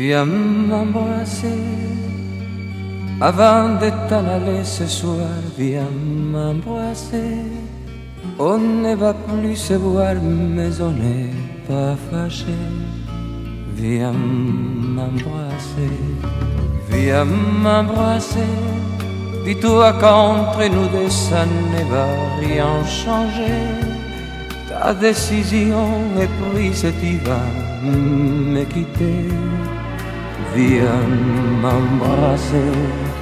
Viens m'embrasser avant de t'en aller ce soir. Viens m'embrasser. On ne va plus se voir, mais on n'est pas fâché. Viens m'embrasser. Viens m'embrasser. Dis-toi qu'entre nous deux ça ne va rien changer. Ta décision est prise et tu vas me quitter. Viens m'embrasser.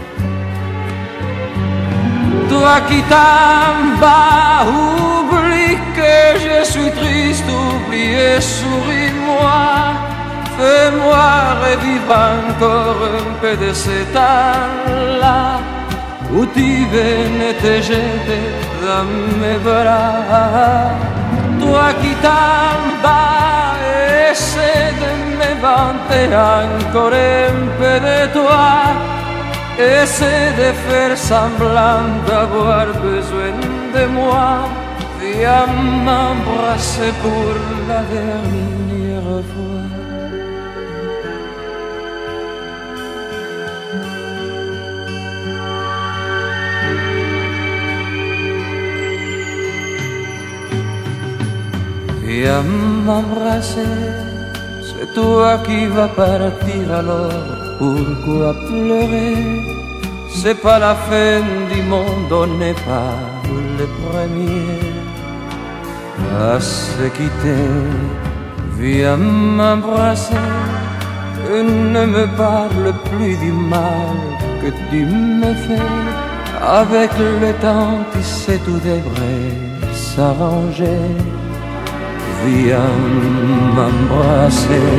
Toi qui t'en vas, oublie que je suis triste, oublie et souris-moi. Fais-moi revivre encore un peu de ce temps-là où tu venais te jeter dans mes bras. Toi qui t'en vas, essaie de me vanter encore un peu de toi. Essaie de faire semblant d'avoir besoin de moi. Viens m'embrasser pour la dernière fois. Viens m'embrasser, c'est toi qui vas partir alors, pourquoi pleurer? C'est pas la fin du monde, on n'est pas les premiers à se quitter. Viens m'embrasser et ne me parle plus du mal que tu me fais. Avec le temps, tu sais, tout devrait s'arranger. Viens m'embrasser.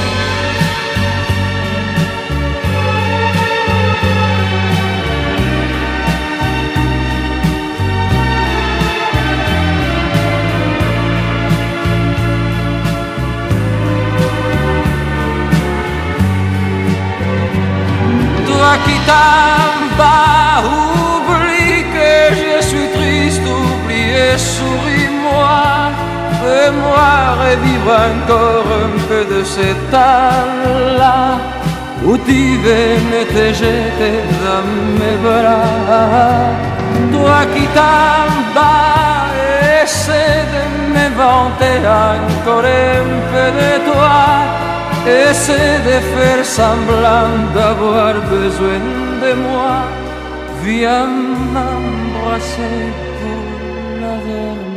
Toi qui t'en vas, oublie que je suis triste, oublie et souris-moi. Fais-moi revivre encore un peu de ce temps-là où tu venais te jeter dans mes bras. Toi qui t'en vas, essaie de me vanter encore un peu de toi. Essaie de faire semblant d'avoir besoin de moi. Viens m'embrasser pour la dernière.